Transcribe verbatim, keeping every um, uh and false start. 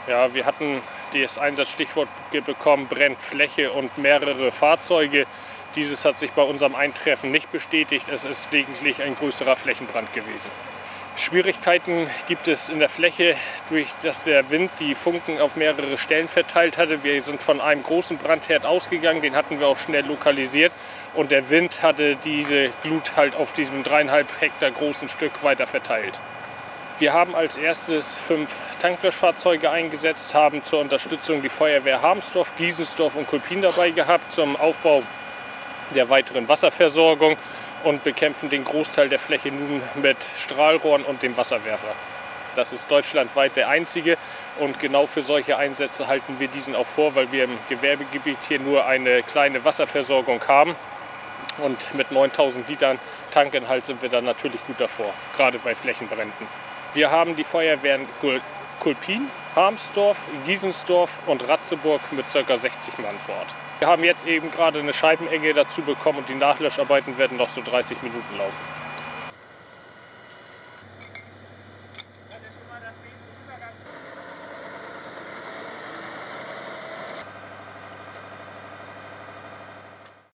Ja, wir hatten das Einsatzstichwort bekommen, brennt Fläche und mehrere Fahrzeuge. Dieses hat sich bei unserem Eintreffen nicht bestätigt. Es ist lediglich ein größerer Flächenbrand gewesen. Schwierigkeiten gibt es in der Fläche, durch dass der Wind die Funken auf mehrere Stellen verteilt hatte. Wir sind von einem großen Brandherd ausgegangen, den hatten wir auch schnell lokalisiert. Und der Wind hatte diese Glut halt auf diesem dreieinhalb Hektar großen Stück weiter verteilt. Wir haben als erstes fünf Tanklöschfahrzeuge eingesetzt, haben zur Unterstützung die Feuerwehr Harmsdorf, Giesensdorf und Kulpin dabei gehabt, zum Aufbau der weiteren Wasserversorgung und bekämpfen den Großteil der Fläche nun mit Strahlrohren und dem Wasserwerfer. Das ist deutschlandweit der einzige und genau für solche Einsätze halten wir diesen auch vor, weil wir im Gewerbegebiet hier nur eine kleine Wasserversorgung haben. Und mit neuntausend Litern Tankinhalt sind wir dann natürlich gut davor, gerade bei Flächenbränden. Wir haben die Feuerwehren Kulpin, Harmsdorf, Giesensdorf und Ratzeburg mit ca. sechzig Mann vor Ort. Wir haben jetzt eben gerade eine Scheibenenge dazu bekommen und die Nachlöscharbeiten werden noch so dreißig Minuten laufen.